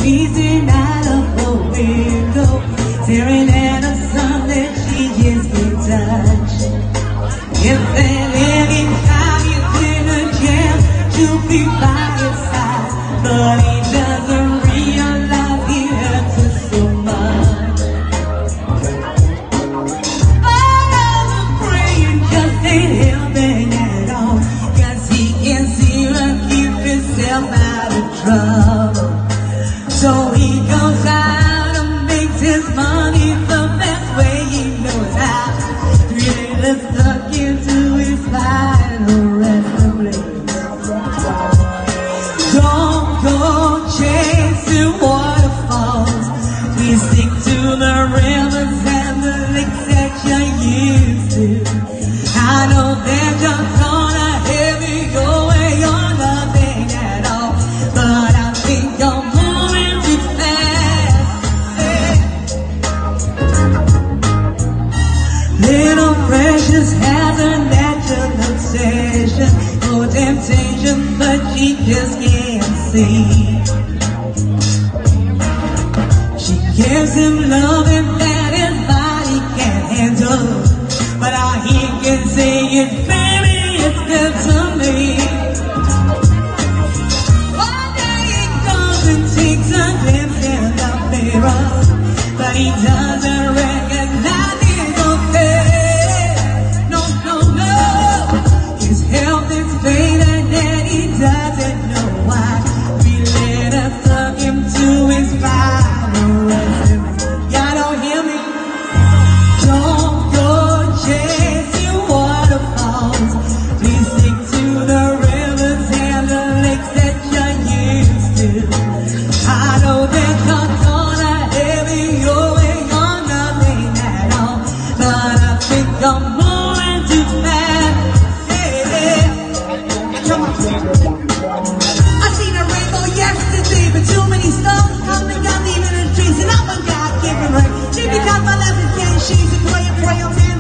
peeping out of the window, staring at a sun that she just can't touch. If at any time he's in a jam, she'll be by his side, but he doesn't realize he hurts her so much. All of the praying just ain't helping at all, 'cause he can see her keep himself out of trouble. So he goes out and makes his money the best way he knows how. Really stuck into his final resting place. Don't go chasing waterfalls. Please stick to the rivers and the lakes that you're used to. I know they're just gonna heavy your way or nothing at all, but I think you're moving too fast. Little Precious has a natural obsession for temptation, but she just can't see. She gives him loving that his body can't handle, but all he can say is, baby, it's good to me. One day he goes and takes a glimpse in the mirror, but he doesn't recognize his own face. No, no, no. His health is fading and he doesn't know why. We let us suck him to his final resting. Y'all don't hear me? Don't go chasing waterfalls. Please stick to the rivers and the lakes that you're used to. I know that you're gonna heavy your way on nothing at all, but I think I'm moving too fast. Yeah. Come on. I seen a rainbow yesterday, but too many stars coming, got leaving the trees, and I'm a God-given right. She becomes my left hand, she's a prayer on me.